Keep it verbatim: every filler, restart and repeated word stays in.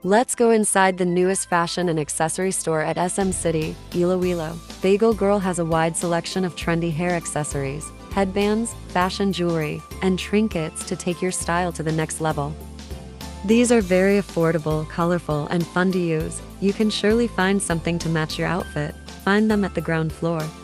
Let's go inside the newest fashion and accessory store at S M City Iloilo. Bagel Girl has a wide selection of trendy hair accessories, headbands, fashion jewelry, and trinkets to take your style to the next level. These are very affordable, colorful, and fun to use. You can surely find something to match your outfit. Find them at the ground floor.